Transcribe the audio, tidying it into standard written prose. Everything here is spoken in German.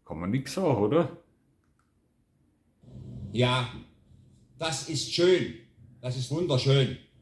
Kann man nichts sagen, oder? Ja, das ist schön. Das ist wunderschön.